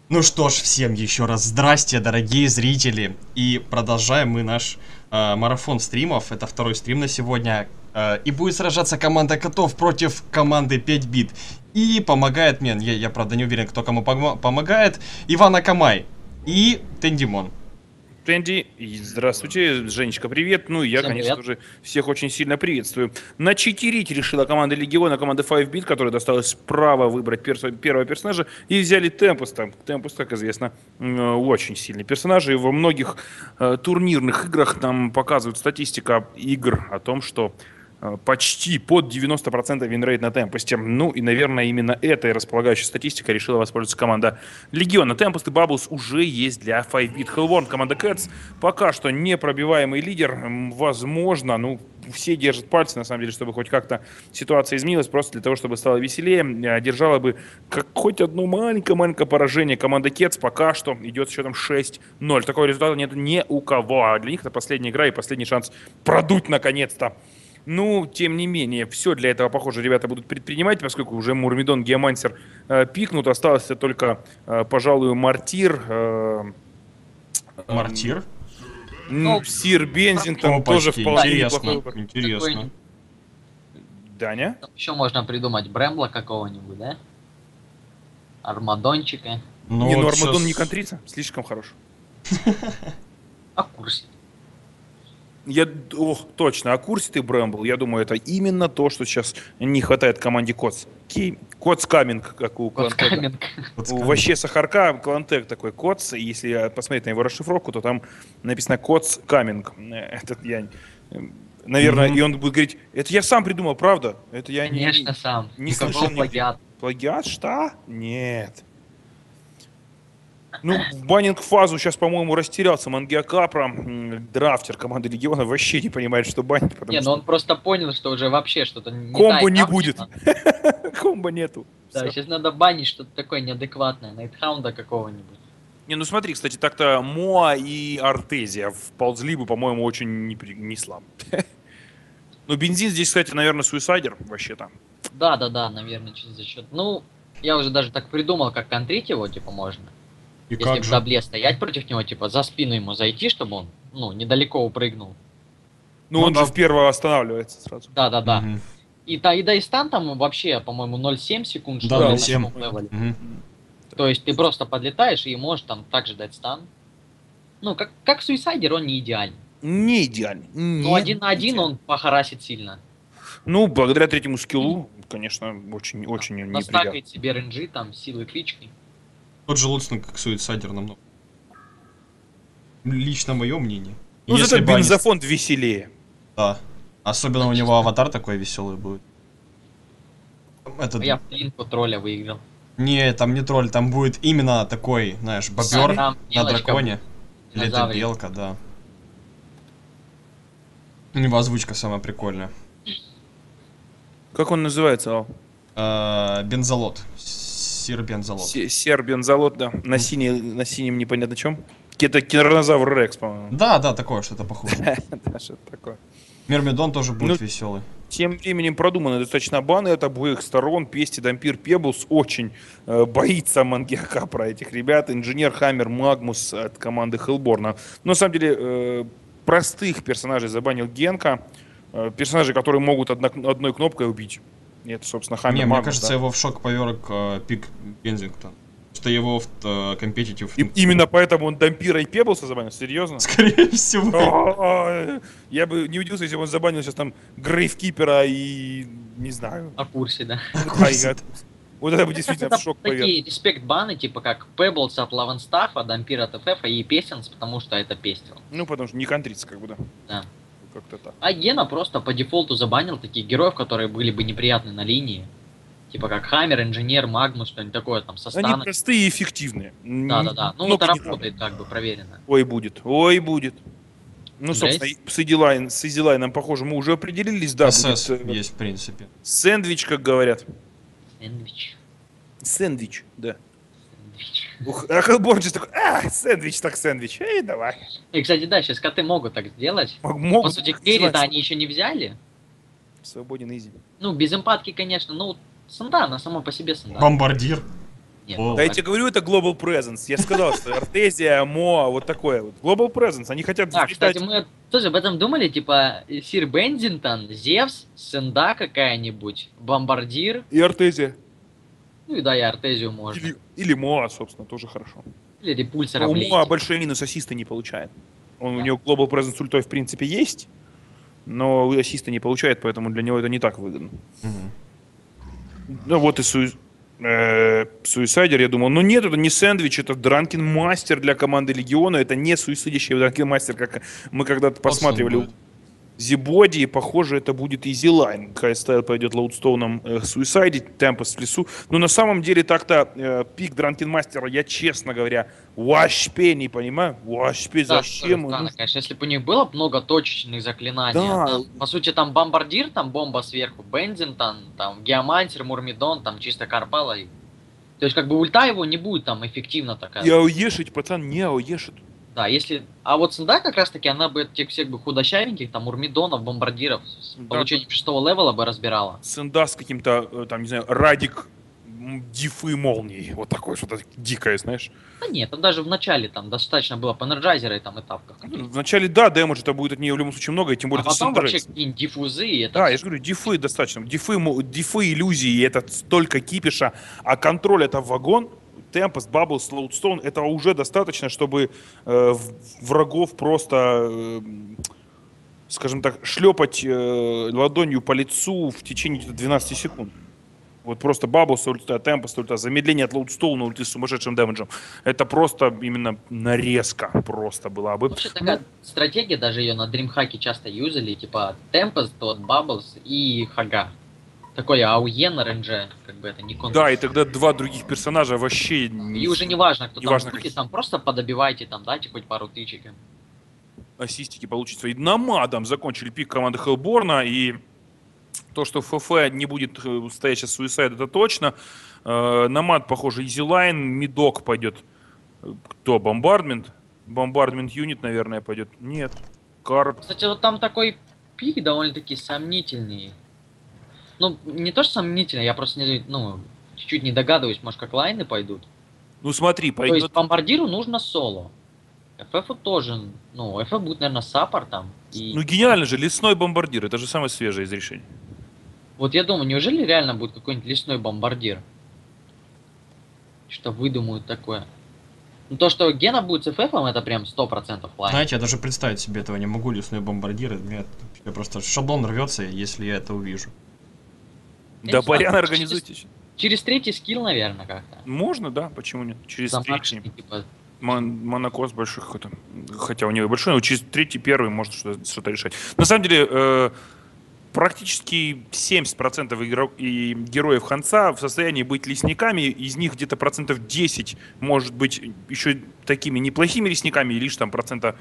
Ну что ж, всем еще раз здрасте, дорогие зрители. И продолжаем мы наш марафон стримов. Это второй стрим на сегодня. И будет сражаться команда котов против команды 5 бит. И помогает мне, я правда не уверен, кто кому помогает, Иван Акамай и Тендимон. Тенди, здравствуйте, Женечка, привет. Ну и я, Всем конечно привет. же, всех очень сильно приветствую. Начитерить решила команда Легиона, команда 5-бит, которая досталась право выбрать первого персонажа, и взяли Темпуста. Темпус, как известно, очень сильный персонаж, и во многих турнирных играх нам показывают статистика игр о том, что почти под 90% винрейт на Темпусте. Ну и, наверное, именно этой располагающей статистикой решила воспользоваться команда Легиона. Темпуст и Бабблс уже есть для 5-бит. Hellborn, команда Cats, пока что непробиваемый лидер. Возможно, ну, все держат пальцы, на самом деле, чтобы хоть как-то ситуация изменилась, просто для того, чтобы стало веселее. Держала бы хоть одно маленькое-маленькое поражение. Команда Cats пока что идет с счетом 6-0. Такого результата нет ни у кого. А для них это последняя игра и последний шанс продуть наконец-то. Ну, тем не менее, все для этого, похоже, ребята будут предпринимать, поскольку уже Мурмидон, Геомансер пикнут. Остался только, пожалуй, Мартир. Мартир? Сир Бензингтон тоже Опачки, вполне интересно, неплохой выбор. интересно. Даня? Еще можно придумать Брэмбла какого-нибудь, да? Армадончика. Ну, Не, ну вот Армадон щас- не контрица, слишком хорош. А в курсе. Точно, а курсе ты Брэмбл, я думаю, это именно то, что сейчас не хватает команде Коц. Коц Каминг, как у Вот Клантека. каминг. Вообще Сахарка, Клантек такой Коц, и если посмотреть на его расшифровку, то там написано Коц Каминг. Этот я... Наверное, и он будет говорить, это я сам придумал, правда? Это я Конечно, сам. не Никакого слышал нигде. плагиата. Плагиат? Что? Нет. Ну, в баннинг-фазу сейчас, по-моему, растерялся Мангиа Капра, драфтер команды Легиона, вообще не понимает, что баннить, потому Не, ну что он просто понял, что уже вообще что-то не комбо та не игра будет. нужна. Комбо нету. Да, Всё. сейчас надо банить что-то такое неадекватное. Найтхаунда какого-нибудь. Не, ну смотри, кстати, так-то Моа и Артезия вползли бы, по-моему, очень не слабо. Ну, бензин здесь, кстати, наверное, суисайдер вообще-то. Да, наверное, за счет. Ну, я уже даже так придумал, как контрить его, типа, можно. И Если как в же? дабле стоять против него, типа, за спину ему зайти, чтобы он, ну, недалеко упрыгнул. Ну, Ну он да. же в первого останавливается сразу. Да. Мгм. И стан там вообще, по-моему, 0,7 секунд, что Да, ли, на 0,7. таком левеле. Мгм. То есть ты просто подлетаешь и можешь там также дать стан. Ну, как Суисайдер, он не идеальный. Не идеально. Но один на один он похарасит сильно. Ну, благодаря третьему скиллу, конечно, очень неприятно. Настакает себе ренджи, там, силы кличкой. Тот же Луцин, как суицайдер намного. Лично мое мнение. Ну, Если зато бы они- бензофонд веселее. Да. Особенно у него аватар такой веселый будет. Этот... Я в плинку тролля выиграл. Не, там не тролль, там будет именно такой, знаешь, бобер Там на белочка драконе. Или это динозаврик. белка, да. У него озвучка самая прикольная. Как он называется, Ал? Бензолот. Сир Бензолот. Сер бензолот, да. На синем непонятно чем. Это тиранозавр Рекс, по-моему. Да, такое что-то похоже. Да, что-то такое. Мирмидон тоже будет Ну, веселый. Тем временем продуманы достаточно баны от обоих сторон. Пести, Дампир, Пеблс очень боится Мангиа Капра этих ребят. Инженер, Хаммер, Магмус от команды Хеллборна. Но на самом деле простых персонажей забанил Генка. Персонажи, которые могут одной кнопкой убить. И это, собственно, Хаммер, Не, мне Магнус, кажется, да. его в шок поверг пик Бензингтон. Что его в компетитив... Именно поэтому он Дампира и Пеблса забанил? Серьезно? Скорее всего. Я бы не удивился, если бы он забанил сейчас там Грейвкипера и не знаю. На курсе, да. Вот это бы действительно Это в шок такие поверг. респект баны, типа как Pebbles от Лавенстафа, Дампир от FF и Песенс, потому что это пестил. Ну, потому что не контрится, как бы, да. Да. Как-то так. А Гена просто по дефолту забанил таких героев, которые были бы неприятны на линии. Типа как Хаммер, Инженер, Магнус, что-нибудь такое там со Они станом. простые и эффективные. Да. Ну Кнопки это не работает как бы, проверено. Ой, будет. Ну, собственно, Есть? с Эдилайном, похоже, мы уже определились, да. СС будет, есть, в принципе. сэндвич, как говорят. Сэндвич. Сэндвич, да. Сэндвич. А Хеллборн же такой, сэндвич так сэндвич. Эй, давай. И, кстати, да, сейчас коты могут так сделать. По Могут сути, так керри-то сделать. они еще не взяли. Свободен изи. Ну, без эмпатки, конечно, ну, Сандана, само по себе Сандана. Бомбардир. Нет, О. Да я так. тебе говорю, это Global Presence. Я же сказал, что Артезия, Моа, вот такое вот. Global Presence. Они хотят Да, взлетать. кстати, мы тоже об этом думали, типа, Сир Бензингтон, Зевс, Сенда какая-нибудь, Бомбардир, И Артезия. ну и да, и Артезию можно. Или Моа, собственно, тоже хорошо. Или Репульсора Но у влить. Моа большой минус, ассиста не получает. У Да. него Global Presence ультой в принципе есть, но ассиста не получает, поэтому для него это не так выгодно. Мгм. Ну вот и Суисайдер, я думал, ну нет, это не сэндвич, это Дранкен Мастер для команды Легиона, это не суисидящий Дранкен Мастер, как мы когда-то посматривали у будет. Зибоди, и похоже, это будет Изилайн. Кайстайл пойдет лоудстоуном суисайдить, Темпос в лесу. Но на самом деле так-то пик Дранкен Мастера, я, честно говоря, вообще не понимаю. Вообще Да, зачем? тоже странно, конечно, если бы у них было б много точечных заклинаний, Да. а там, по сути, там бомбардир, там бомба сверху, Бензингтон, там Геомантер, Мурмидон, там чисто Карпала. То есть, как бы ульта его не будет там эффективно такая. Не ауешить, пацан, не ауешит. Да, если... А вот Сенда как раз таки, она бы тех всех бы худощавеньких, там, Урмидонов, бомбардиров с Да. получением 6-го левела бы разбирала. Сенда с каким-то, там, не знаю, Радик дифы молнии. Вот такое что-то дикое, знаешь. Да нет, там даже в начале там достаточно было по энерджайзера и там этапках. Вначале, да, дэмэдж это будет от нее в любом случае много, и тем более А это потом вообще Синдрекс. какие-нибудь диффузы и это... Да, я же говорю, дифы достаточно. Дифы, иллюзии, это столько кипиша, а контроль это вагон, Темпос, Бабблс, Лоудстоун, это уже достаточно, чтобы врагов просто, скажем так, шлепать ладонью по лицу в течение 12 секунд. Вот просто Бабблс, ульта, Темпос, ульта, замедление от Лоудстоуна, ульты с сумасшедшим дэмэджем. Это просто именно нарезка просто была бы. Вообще такая стратегия, даже ее на Дримхаке часто юзали, типа Темпос, тот Бабблс и Хага. Такой АУЕ на рейндже, как бы это не контр. Да, и тогда два других персонажа вообще... И уже не важно, кто неважно, там будет, какие. там просто подобивайте, там дайте хоть пару тычек. им. Ассистики получится. И намадом закончили пик команды Хеллборна, и то, что ФФ не будет стоять сейчас Суисайд, это точно. Намад, похоже, Изилайн, Мидок пойдет. Кто? Бомбардмент? Бомбардмент юнит, наверное, пойдет. Нет. Карп. Кстати, вот там такой пик довольно-таки сомнительный. Ну, не то, что сомнительный, я просто не, ну, чуть-чуть не догадываюсь, может, как лайны пойдут. Ну смотри, То есть пойдет... бомбардиру нужно соло. ФФу тоже, ну, ФФ будет, наверное, саппортом. И... Ну гениально же, лесной бомбардир, это же самое свежее из решений. Вот я думаю, неужели реально будет какой-нибудь лесной бомбардир? Что выдумают такое? Ну, то, что Гена будет с ФФом, это прям 100% лайн. Знаете, я даже представить себе этого не могу, лесной бомбардир. Я просто шаблон рвется, если я это увижу. Я Да, не знаю, Барян, через- организуйтесь. Через третий скилл, наверное, как-то. Можно, да, почему нет? Через третий. Замашенный, типа. Монокос больших, хотя у него и большой, но через третий, первый может что-то решать. На самом деле, практически 70% и героев Ханса в состоянии быть лесниками, из них где-то процентов 10 может быть еще такими неплохими лесниками, и лишь там процента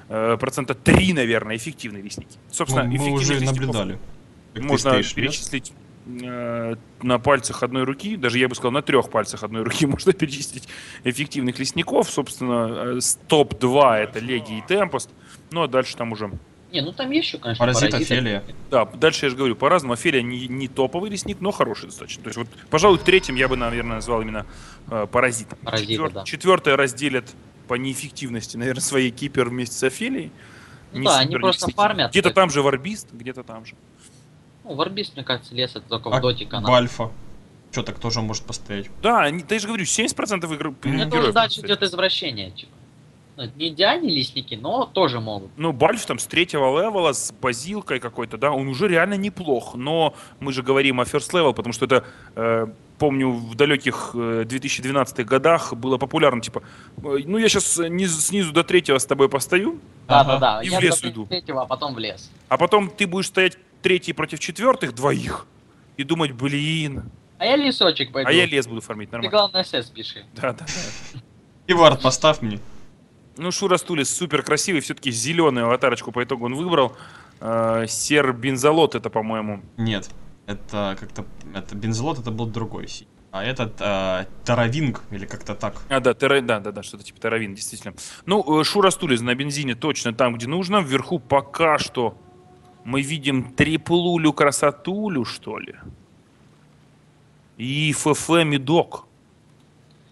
3, наверное, эффективные лесники. Собственно, Мы эффективных уже лесников наблюдали. как ты можно стоишь, нет? перечислить на пальцах одной руки, даже я бы сказал, на 3 пальцах одной руки можно перечислить эффективных лесников. Собственно, топ-2 это Леги и Темпост. Ну а дальше там уже... Не, ну там есть еще, конечно, Паразит, паразиты. Офелия. Да, дальше я же говорю, по-разному. Офелия не топовый лесник, но хороший достаточно. То есть вот, пожалуй, третьим я бы, наверное, назвал именно Паразита. Паразита, да. Четвертое разделят по неэффективности, наверное, своей Кипер вместе с Офелией. Ну да, они супер просто лесники. фармят. Где-то там же Варбист, где-то там же. Ну, Варбист, мне кажется, лес это только А в доте канал. Бальфа. Что так тоже может постоять. Да, да я же говорю, 70% игр... Это уже героев дальше кстати. идет извращение, типа. Ну, это не идеальные лесники, но тоже могут. Ну, Бальф там с 3-го левела, с базилкой какой-то, да, он уже реально неплох. Но мы же говорим о first level, потому что это, помню, в далеких 2012-х годах было популярно, типа, ну, я сейчас снизу до 3-го с тобой постою, Ага. Да-да-да. И в Я лес до уйду. третьего, а потом в лес. а потом ты будешь стоять 3-й против 4-х двоих и думать, блин, А я лесочек пойду. а я лес буду фармить, Ты нормально. главное СС пиши. Да. И вард поставь мне. Ну, Шура Стулис супер красивый, все-таки зеленую аватарочку по итогу он выбрал. Сер Бензолот это, по-моему. Нет, это как-то... Это бензолот, это был другой синий. А этот Таравинг, или как-то так. Да, что-то типа Таравин, действительно. Ну, Шура Стулис на бензине точно там, где нужно. Вверху пока что мы видим триплулю красотулю, что ли. И ФФ Медок.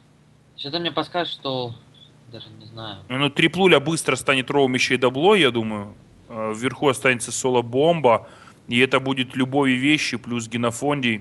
Что-то мне подскажет, что... Даже не знаю. Ну, триплуля быстро станет роум еще и дабло, я думаю. Вверху останется соло-бомба. И это будет любовь и вещи плюс генофондий,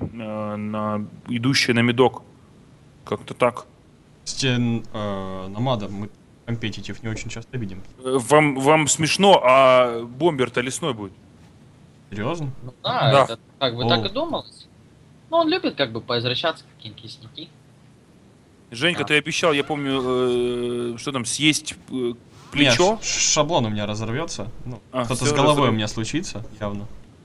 идущие на медок. Как-то так. Кстати, Намада мы компетитив не очень часто видим. Вам смешно, а бомбер-то лесной будет. Серьезно? Ну да, Да. это как бы О. так и думалось. Но он любит как бы поизвращаться, какие-нибудь лесники. Женька, Да. ты обещал, я помню, что там, съесть плечо? Нет, шаблон у меня разорвется. Ну, А, что-то всё, с головой разорвёт. у меня случится, явно.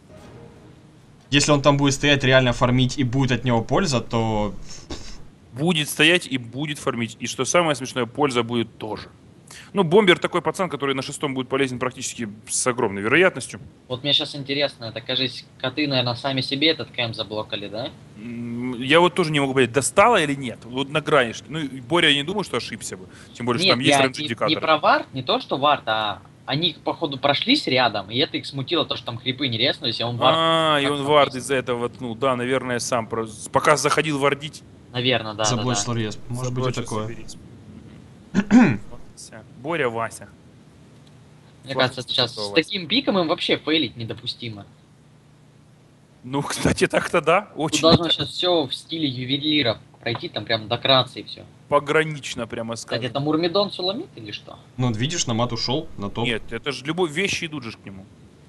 Если он там будет стоять, реально фармить и будет от него польза, то... Будет стоять и будет фармить. И что самое смешное, польза будет тоже. Ну, бомбер такой пацан, который на шестом будет полезен практически с огромной вероятностью. Вот мне сейчас интересно, это, кажись, коты, наверное, сами себе этот кэмп заблокали, да? Я вот тоже не могу понять, достало или нет. Вот на грани. Ну, и Боря, я не думаю, что ошибся бы. Тем более, что Нет, там есть я рейндж-индикатор. не про вард, не то, что вард, а они, походу, прошлись рядом, и это их смутило, то, что там крипы не резнулись, и он вард... И он вард из-за этого воткнул. Да, наверное, сам. Пока заходил вардить. Наверное, да, да, да. Заблочил респ. Может быть и заблочился такое. перец. Вася. Боря, Вася. Мне Классно, кажется, сейчас что у с вас. таким пиком им вообще фейлить недопустимо. Ну, кстати, так-то да. Тут Очень должно сейчас все в стиле ювелиров пройти, там прям до краца и все. погранично, прямо Кстати, скажем. это Мурмидон Суламит или что? Ну, вот видишь, Намад ушел на топ. Нет, это же любой вещи идут же к нему.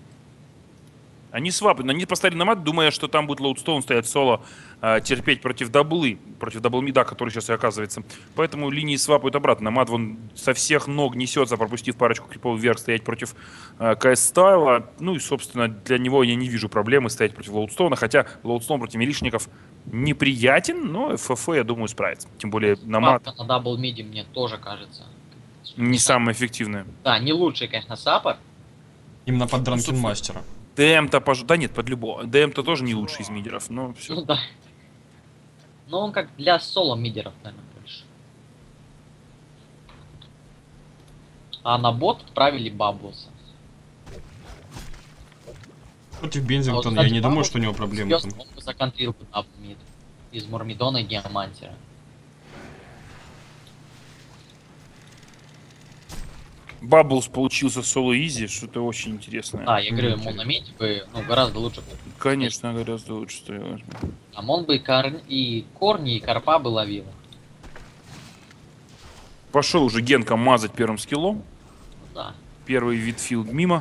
Они свапают, они поставили на мат, думая, что там будет лоудстоун стоять соло, терпеть против даблмида, который сейчас и оказывается. Поэтому линии свапают обратно. Мат вон со всех ног несется, пропустив парочку крипов вверх, стоять против КС Стайла. Ну и, собственно, для него я не вижу проблемы стоять против лоудстоуна, хотя лоудстоун против милишников неприятен, но ФФ, я думаю, справится. Тем более на мат Папка на дабл миде, мне тоже кажется. не самое эффективное. Да, не лучший, конечно, саппорт. Именно под Дранкен собственно. Мастера. ДМ-то, да нет, под любого. ДМ-то тоже не лучший из мидеров, но все. Ну да. Но он как для соло мидеров, наверное, больше. А на бот отправили Бабблса. Против Бензингтона, А вот, я кстати, не думаю, Бабблс что у него проблемы Звёзд там. он бы законтрил бы дабл мид. Из Мурмидона и Геомантера. Бабблс получился соло-изи, что-то очень интересное. Да, я говорю, ему Интересно. на миде бы гораздо лучше. Конечно, гораздо лучше. Что Там он бы и корни, и карпа бы ловил. Пошел уже Генка мазать первым скиллом. Да. Первый витфилд мимо.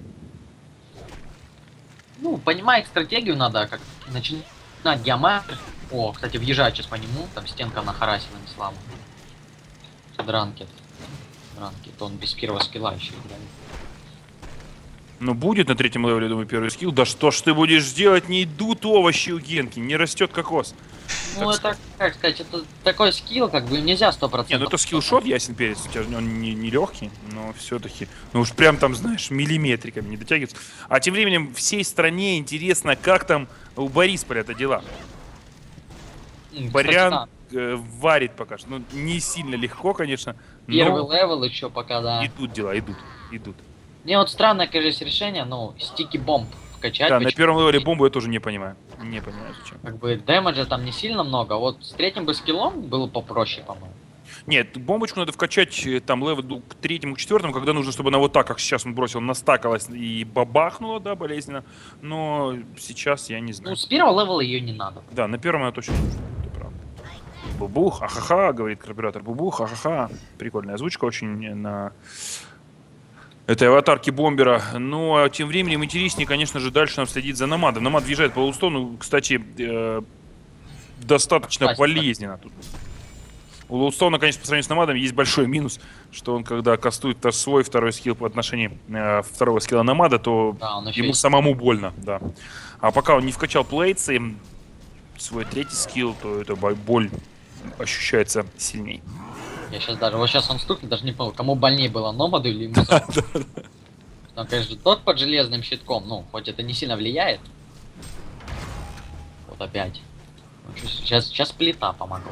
Ну, понимать стратегию надо, как начинать Геомантер. О, кстати, въезжать сейчас по нему, там стенка нахарасила не слабо. Дранкет. Дранкет, он без первого скилла еще играет. Ну, будет на третьем левеле, думаю, первый скилл. Да что ж ты будешь делать? Не идут овощи у Генки, не растет кокос. Ну, это, как сказать, это такой скилл, как бы нельзя 100%. Не, ну это скиллшот, ясен перец, у тебя же он не легкий, но все-таки, ну уж прям там, знаешь, миллиметриками не дотягивается. А тем временем всей стране интересно, как там у Борисполя это дела. Кстати, Барян да, варит пока что. Ну, не сильно легко, конечно, первый но левел еще пока, да. идут дела, идут. Мне вот странное, конечно, решение, ну, стики бомб вкачать. Да, на почему? первом левеле бомбу я тоже не понимаю. Не понимаю, зачем. Как бы дэмэджа там не сильно много, вот с третьим бы скиллом было попроще, по-моему. Нет, бомбочку надо вкачать там левел к третьему, к четвертому, когда нужно, чтобы она вот так, как сейчас он бросил, настакалась и бабахнула, да, болезненно. Но сейчас я не знаю. Ну, с первого левела ее не надо. Да, на первом она точно нужна, это правда. Бубух, ахаха, говорит карбюратор. Бубух, ахаха. Прикольная озвучка очень на этой аватарке бомбера. Ну, а тем временем интереснее, конечно же, дальше нам следить за Намадом. Намад въезжает по Лоудстоуну, кстати, достаточно Спасибо. болезненно тут. У Лоудстоуна, конечно, по сравнению с Намадом есть большой минус, что он, когда кастует свой второй скилл по отношению второго скилла Намада, то Да, он еще ему есть. самому больно, да. А пока он не вкачал плейтсы, свой третий скилл, то эта боль ощущается сильней. Я сейчас даже, вот сейчас он стукнет, даже не понял, кому больнее было, Номаду или ему. Но, конечно, тот под железным щитком, ну, хоть это не сильно влияет. Вот опять. Сейчас плита помогла.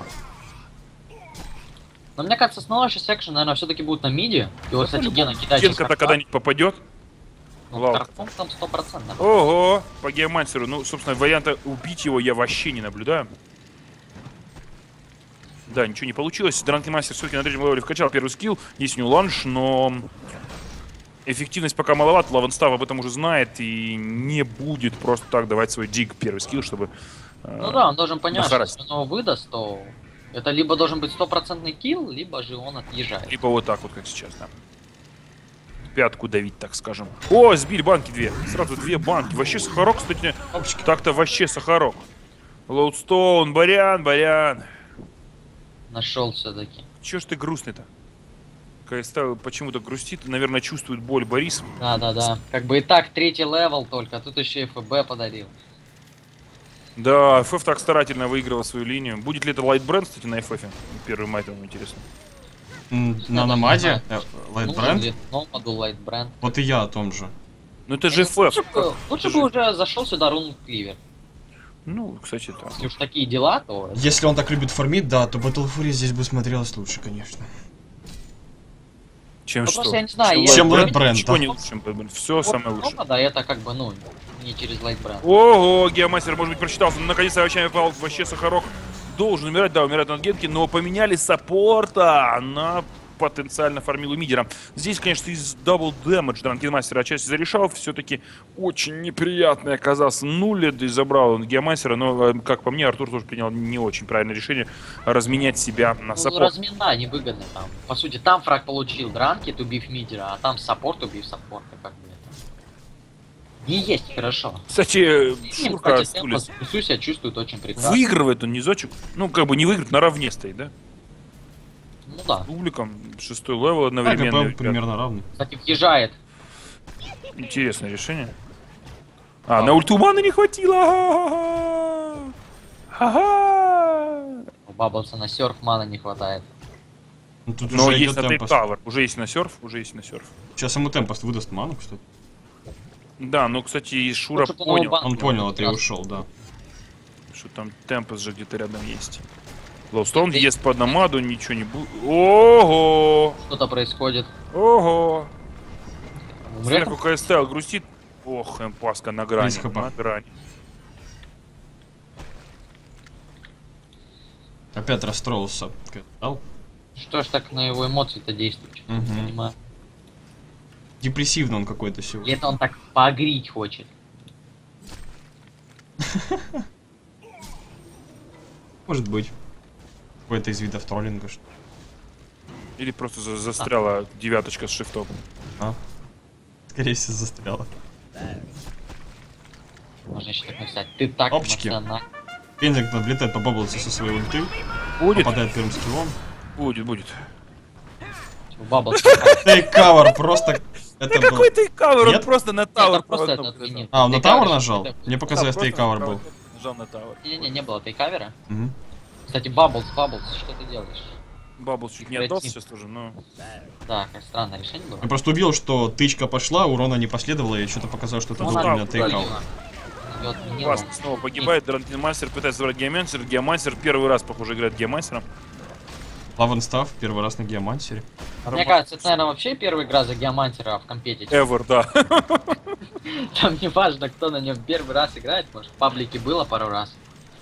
Но мне кажется, основной сейчас экшен, наверное, все-таки будет на миде. И вот, кстати, Гена кидает сейчас Генка-то когда-нибудь попадет. Ну, Лаук. Карпом там 100%. Ого, по геомансеру. Ну, собственно, варианта убить его я вообще не наблюдаю. Да, ничего не получилось. Дранкен Мастер все-таки на третьем левеле вкачал первый скилл. Есть у него ланж, но эффективность пока маловато. Лавенстав об этом уже знает и не будет просто так давать свой диг первый скилл, чтобы... Ну да, он должен понять, что нахарасить. если он его выдаст, то это либо должен быть 100% килл, либо же он отъезжает. Либо вот так вот, как сейчас, да. Пятку давить, так скажем. О, сбили банки две. Сразу две банки. Вообще сахарок, кстати, так-то вообще сахарок. Лоудстоун, Барян. Нашел все-таки. Чё ж ты грустный-то? КСТ почему-то грустит, наверное, чувствует боль Борис. Да. Как бы и так третий левел только, а тут еще и ФБ подарил. Да, ФФ так старательно выигрывал свою линию. Будет ли это Лайтбренд, кстати, на ФФе? Первый май, там интересно. На Намаде? Лайтбренд? Номаду, Лайтбренд. Вот и я о том же. Ну это же ФФ. Лучше бы уже зашел сюда Рун Кливер. Ну, кстати, да. Если уж такие дела, то... Если он так любит фармить, да, то Battle Fury здесь бы смотрелось лучше, конечно. Чем Ну, что? просто я не знаю, Чем я- Лайтбренд, Ничего да. не лучше, чем Лайтбренд. Все самое лучшее. Да, это как бы, ну, не через Лайтбренд. Ого, Геомастер, может быть, прочитался. Наконец-то овощами попал. Вообще Сахарок должен умирать. Да, умирает на Генке, но поменяли саппорта на потенциально фармилу мидера. Здесь, конечно, из дабл дэмэдж Дранкенмастера отчасти зарешал. Все-таки очень неприятный оказался нулед и забрал он Геомастера. Но, как по мне, Артур тоже принял не очень правильное решение разменять себя на Ну, саппорт. размена невыгодно там. По сути, там фраг получил Дранкет, убив мидера, а там саппорт, убив саппорта, как бы это. Не есть хорошо. Кстати, И, Шурка кстати, темпо Стулис в плюсу себя чувствует очень прекрасно. выигрывает он низочек. Ну, как бы не выиграет, наравне стоит, да? Ну да. Публиком, 6-й левел Да, одновременно. КП ребят. примерно равный. Кстати, въезжает. Интересное решение. На ульту маны не хватило. Ага. У Бабблса на серф мана не хватает. Ну, тут Но уже есть идет на темпост. тейк-кавер. Уже есть на серф, Сейчас ему темпост выдаст ману, кстати. Да, ну, кстати, и Шура Лучше бы новую понял, банку Он понял это и раз. ушел, да. что там темпост же где-то рядом есть. Лоустоун ест под намаду, ничего не будет. Ого! Что-то происходит. Ого! Умрет? Сверху КСТЛ грустит. Ох, эмпаска на грани. Есть хп. На грани. Опять расстроился. Дал? Что ж так на его эмоции-то действует? Что-то не Мгм. понимаю. Депрессивно он какой-то сегодня. Или это он так поагрить хочет? Может быть. Какой-то из видов троллинга, что Или просто застряла девяточка с шифтом. скорее всего застряло. Можно еще так написать. Ты так Опчики. эмоциональный. Пензингтон влетает по Бабблсу со своей ульты, Будет? попадает первым скиллом. Будет. У Бабблса. Тейк-кавер, просто... Это был... Какой тейк-кавер? Он Нет? просто на Это тавер просто по это одному отменил. А, он на Тейкавер тауэр же нажал? это- Мне показалось, тейк-кавер был. Нажал на тавер. Не было тейкавера. Мгм. Кстати, Бабблс, что ты делаешь? Бабблс чуть не отдался сейчас тоже, но... Да, как странное решение было. Я просто увидел, что тычка пошла, урона не последовало, и что-то показалось, что это Ну, был да, именно тейк-аут. Её отменил. Классно, снова погибает. Дранкен Мастер пытается забрать Геомансер. Геомансер первый раз, похоже, играет Геомансером. Лавенстав первый раз на Геомансере. Мне кажется, это, наверное, вообще первая игра за Геомантера в компетите. Эвер, да. Там не важно, кто на нем первый раз играет, может, в паблике было пару раз.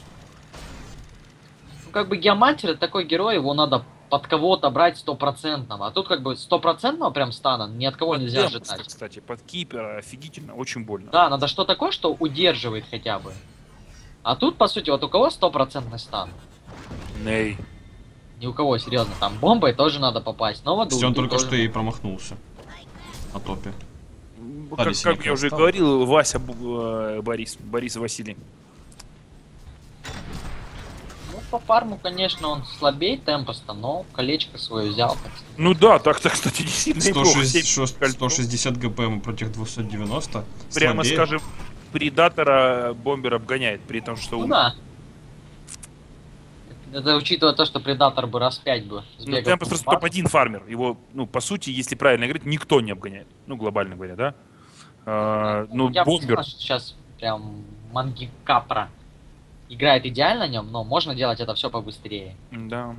Ну, как бы Геомантер это такой герой, его надо под кого-то брать стопроцентного. А тут как бы стопроцентного прям стана ни от кого нельзя Темпоста, ожидать. кстати, под кипера офигительно, очень больно. Да, надо что такое, что удерживает хотя бы. А тут, по сути, вот у кого стопроцентный стан? Ней. Ни у кого, серьезно, там бомбой тоже надо попасть. Но Кстати, он только что и промахнулся на топе. Как я синяки уже осталось. говорил, Вася Борис Василий. Ну, по фарму, конечно, он слабее темпоста, но колечко свое взял, так сказать. Ну да, так-то, кстати, не сильно и плохо. 160 ГПМ против 290. Прямо Слабее. скажем, Предатора бомбер обгоняет, при том, что... Ну да. Это учитывая то, что Предатор бы раз 5 бы Ну, сбегал. Темпос просто топ-1 фармер. Его, ну, по сути, если правильно играть, никто не обгоняет. Ну, глобально говоря, да? Ну, Я бы бомбер. сказал, что сейчас прям Манги Капра играет идеально на нем, но можно делать это все побыстрее. Да.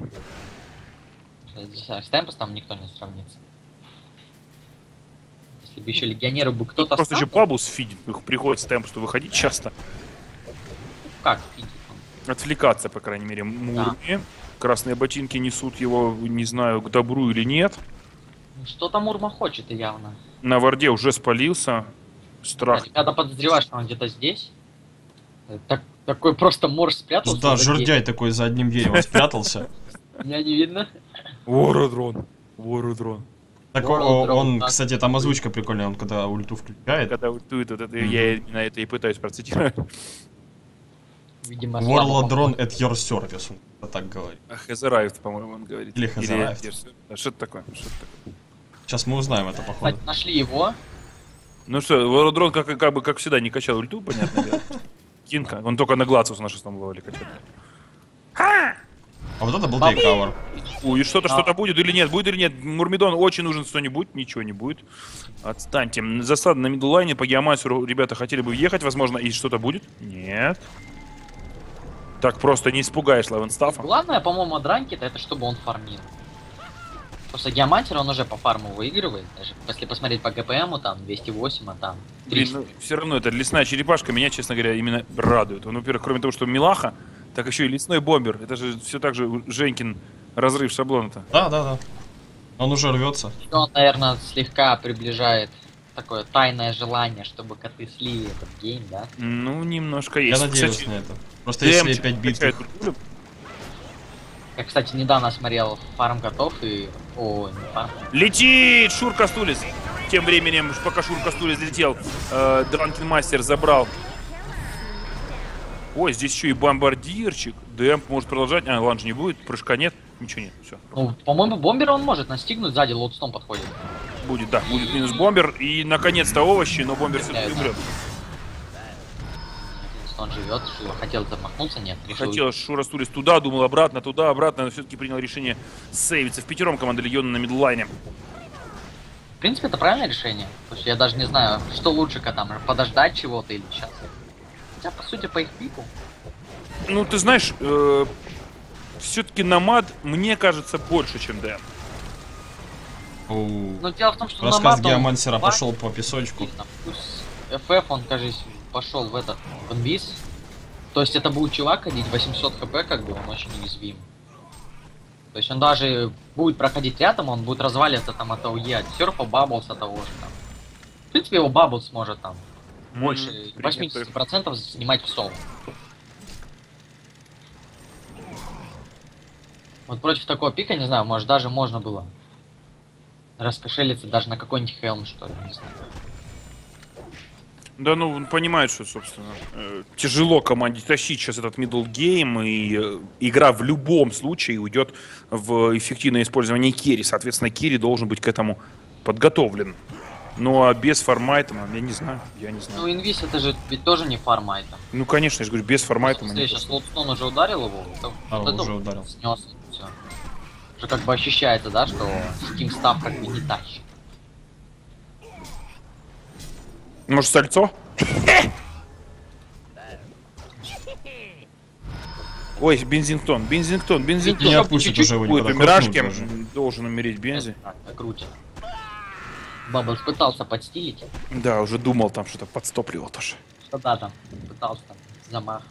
С темпостом никто не сравнится. Если бы еще легионеру бы кто-то Просто еще стал, Бабус фидит. Приходится Темпосту выходить часто. как фидит? Отвлекаться, по крайней мере, Мурми. Красные ботинки несут его, не знаю, к добру или нет. Что там Урма хочет явно. На варде уже спалился. Страх. Когда подозреваешь, что он где-то здесь, такой просто морж спрятался. Да, за жердяй дверью. такой за одним деревом спрятался. Меня не видно. Вородрон. Вородрон. Так Дрон, он, да. кстати, там озвучка прикольная, он когда ульту включает. Когда ультует, вот это, я на это и пытаюсь процитировать. Видимо, слабо Warlord Drone помог. at your service, он так говорит. Has arrived, по-моему, он говорит. Или has arrived. Да, что это такое? Что это такое? Сейчас мы узнаем это, походу. Кстати, нашли его. Ну что, Вородрон, как всегда, не качал ульту, понятно дело. Кинка. Он только на Глациус на 6-м левеле качал. А вот это был тейкавер. Ой, и что-то будет или нет? Будет или нет? Мурмидон очень нужен что-нибудь, ничего не будет. Отстаньте. Засада на мидлайне по геомастеру ребята хотели бы въехать, возможно, и что-то будет? Нет. Так просто не испугаешь Левенстафа. Главное, по-моему, от Ранкета это чтобы он фармил. Просто Геомантер он уже по фарму выигрывает. Даже если посмотреть по ГПМу, там 208, а там 300. Блин, ну, все равно эта лесная черепашка меня, честно говоря, именно радует. Он, во-первых, кроме того, что Милаха, так еще и лесной бомбер. Это же все так же Женькин разрыв шаблона-то. Да. Он уже рвется. Он, наверное, слегка приближает такое тайное желание, чтобы коты слили этот гейм, да? Ну, немножко Я есть. надеюсь Кстати, на это. Просто если ДМ 5 бит... качает ульту. Я, кстати, недавно смотрел фарм котов и... О, не фарм. Летит Шурка Стулис. Тем временем, пока Шурка Стулис летел, Дранкин Мастер забрал. Ой, здесь еще и бомбардирчик. ДМ может продолжать. А, ланж не будет, прыжка нет. Ничего нет, все. Ну, по-моему, бомбера он может настигнуть, сзади лоудстон подходит. Будет, да, будет минус бомбер. И, наконец-то, овощи, но бомбер все-таки Да. умрет. Он живет, что хотел замахнуться, нет. Решил... Хотел Шура Стулис туда, думал обратно, туда, обратно, но все-таки принял решение сейвиться. В пятером команда Легиона на мидлайне. В принципе, это правильное решение. Потому что я даже не знаю, что лучше котам, подождать чего-то или сейчас. Хотя, по сути, по их пику. Ну, ты знаешь, все-таки намад, мне кажется, больше, чем ДМ. Но дело в том, что Рассказ Намад, он Геомансера два- пошел по песочку. Плюс FF, он, кажется, пошел в этот, в инвиз. То есть это будет чувак ходить 800 хп, как бы, он очень уязвим. То есть он даже будет проходить рядом, он будет разваливаться там от АУЕ, от серфа, бабблса того же там. В принципе, его бабблс может там больше 80% снимать в соло. Вот против такого пика, не знаю, может даже можно было раскошелиться даже на какой-нибудь хелм, что ли, не знаю. Да, ну, он понимает, что, собственно, тяжело команде тащить сейчас этот middle game, и игра в любом случае уйдет в эффективное использование керри. Соответственно, керри должен быть к этому подготовлен. Ну, а без фармайтема, я не знаю. Ну, инвиз это же ведь тоже не фармайтом. Ну, конечно, я же говорю, без фармайтема. Смотри, сейчас Лоудстон уже ударил его. Он уже ударил. Снес, все. Уже как бы ощущается, да, что Steam Staff как бы не тащит. Может, сальцо? Ой, Бензингтон. Не отпустит уже его Будет никуда. умирашки, крутнуть даже. должен умереть Бензи. Так крутит. Бабблс пытался подстилить. Да, уже думал там что-то подстопливал тоже. Что да, там пытался там замах.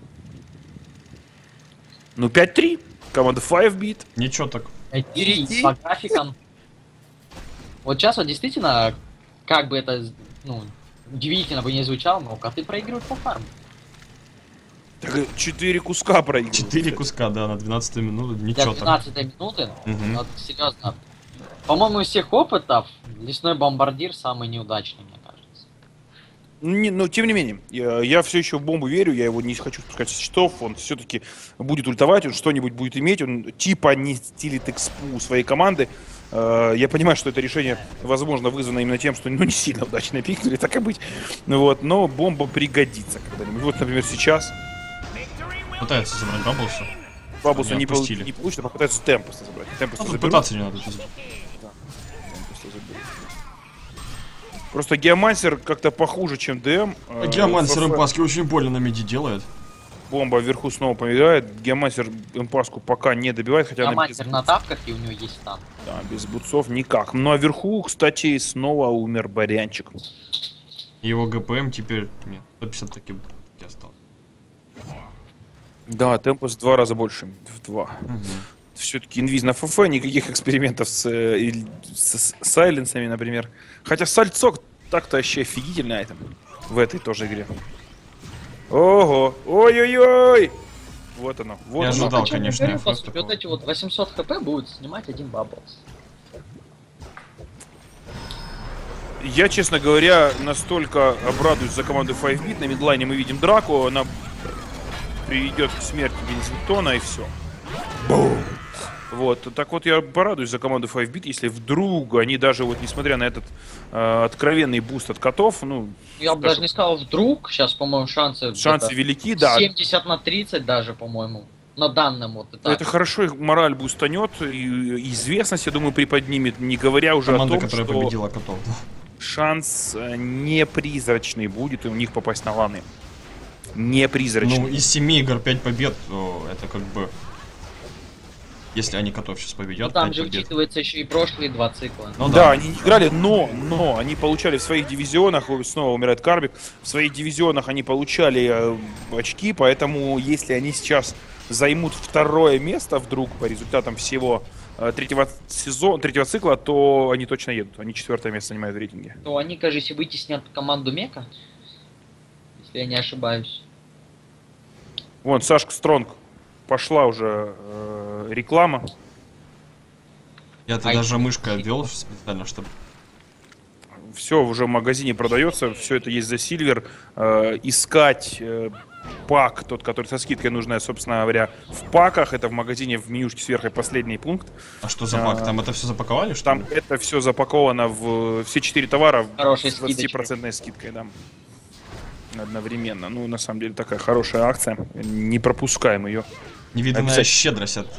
Ну, 5-3. Команда 5-бит. Ничего так. Эйри по графикам. Вот сейчас вот действительно, как бы это, ну, удивительно бы не звучало, но коты проигрывают по фарму. Так 4 куска проиграл. 4 куска, да, на 12 минуту. Для Ничего так. 12 минуты, Мгм. вот серьезно. По-моему, из всех опытов лесной бомбардир самый неудачный, мне кажется. Но тем не менее, я все еще в бомбу верю, я его не хочу спускать со счетов, он все-таки будет ультовать, он что-нибудь будет иметь, он типа не стилит экспу своей команды. Я понимаю, что это решение, возможно, вызвано именно тем, что не сильно удачно пикнули, так и быть. Вот, но бомба пригодится когда-нибудь. Вот, например, сейчас Пытается забрать Бабблса. Бабуса не отпустили. получится, попытаются Темпоста забрать. Темпоста Тут заберут. пытаться не надо. тут. Темпоста заберут. Просто Геомансер как-то похуже, чем ДМ. Геомансер ФФ Импаски очень больно на миди делает. Бомба вверху снова помогает. Геомансер Импаску пока не добивает, хотя она без, Мастер на тапках, и у него есть стан. да, без бутсов никак. Ну а вверху, кстати, снова умер Барянчик. Его ГПМ теперь... Нет, 150 таки осталось. Да, темпус в 2 раза больше. В 2. все-таки инвиз на ФФ, никаких экспериментов с сайленсами, например. Хотя Сальцок так-то вообще офигительный айтем в этой тоже игре. Ого, ой-ой-ой! Вот оно, вот Я оно. ожидал, Почему конечно, говорю, FF по сути, такого. вот эти вот 800 хп будут снимать один бабблс. Я, честно говоря, настолько обрадуюсь за команду 5-bit. На мидлайне мы видим драку, она приведет к смерти Бензингтона и все. Вот, так вот я порадуюсь за команду 5-bit, если вдруг они даже вот, несмотря на этот откровенный буст от котов, ну... Я бы даже не сказал вдруг, сейчас, по-моему, шансы велики, да. 70 на 30 даже, по-моему, на данном вот этапе. Это хорошо их мораль бустанет, и известность, я думаю, приподнимет, не говоря уже Команда, о том, которая что победила котов. Да. шанс не призрачный будет у них попасть на ланы. Не призрачный. Ну, из 7 игр 5 побед, то это как бы... Если они котов сейчас победят, Там 5 же побед. учитывается еще и прошлые 2 цикла. Ну да, они не играли, но они получали в своих дивизионах, снова умирает Карбик, в своих дивизионах они получали очки, поэтому если они сейчас займут второе место вдруг по результатам всего третьего цикла, то они точно едут. Они 4-е место занимают в рейтинге. То они, кажется, вытеснят команду Мека, если я не ошибаюсь. Вон, Сашка Стронг. Пошла уже реклама. Я-то даже мышкой обвел специально, чтобы... Все уже в магазине продается, все это есть за Сильвер. Искать пак, тот, который со скидкой нужно, собственно говоря, в паках. Это в магазине в менюшке сверху последний пункт. А что за пак? Там это все запаковали, что Там ли? это все запаковано в все 4 товара Хорошей с 20% скидкой, да. Одновременно. Ну, на самом деле, такая хорошая акция. Не пропускаем ее. Невиданная обязательно. щедрость от